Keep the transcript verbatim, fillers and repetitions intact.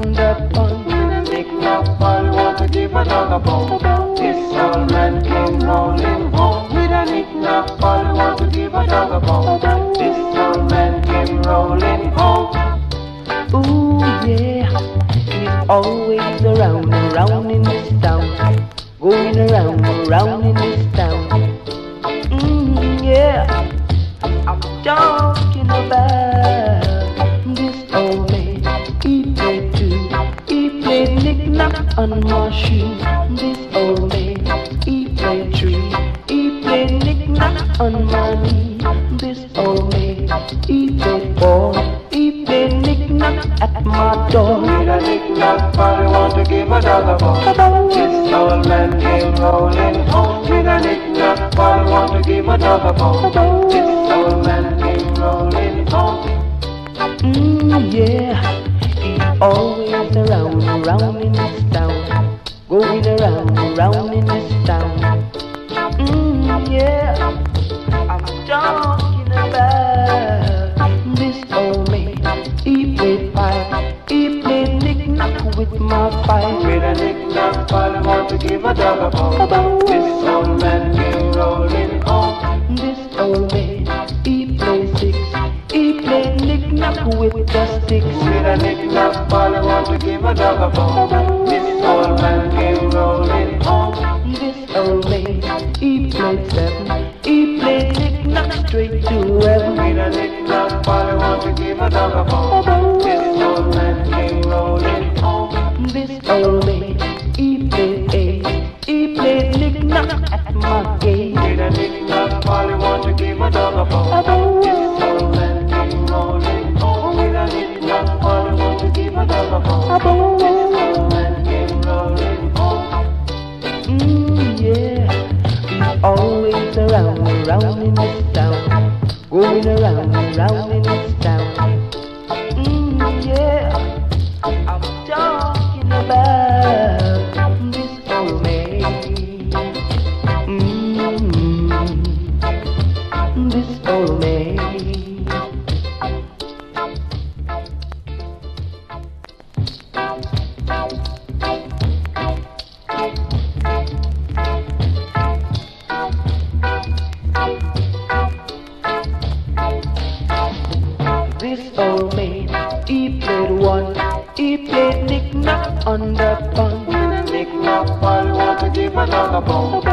underpants. Knick-knack, I want to give a dog a bone. This old man came rolling home with a knick-knack, I want to give a dog a bone. This old man came rolling home. Ooh yeah, he's always around, around in this town, going around, around in this town. Mmm yeah, I'm talking about this old man. He played too, he played knick-knack on my shoe. This old man, he played three, he played knick-knack on my knee. This old man, he played four, he played knick-knack at my door. With a knick-knack, I want to give a dog a bone. This old man came rolling home with a knick-knack, I want to give a dog a bone. This old man came rolling home. Mmm yeah, he's always around, around in this town, going around, around in this town. Mmm yeah, I'm talking about this old man. He played pipe, he played knick-knack with my pipe. With a knick-knack, I want to give a dog a bone. This old man came rolling home. This old man, he played six, he played knick-knack with the sticks. With a knick-knack, I want to give a dog a bone. This old man came rolling home. This old man, he played seven, he played knick-knack straight to heaven. With a knick-knack, I want to give a dog a bone. This old man came rolling home. This old man, he played eight, he played knick-knack at my gate. With a knick-knack, I want to give a dog a bone. This old man came rolling home. With a knick-knack, I want to give a dog a bone. This old man came rolling home. Mmm yeah, he's always around, around in this town, going around, around in this town. Mmm yeah, I'm talking about this old man. Mmm, this old man. This old man, he played one, he played knick-knack on the pond. Knick-knack, I want to give a dog a bone.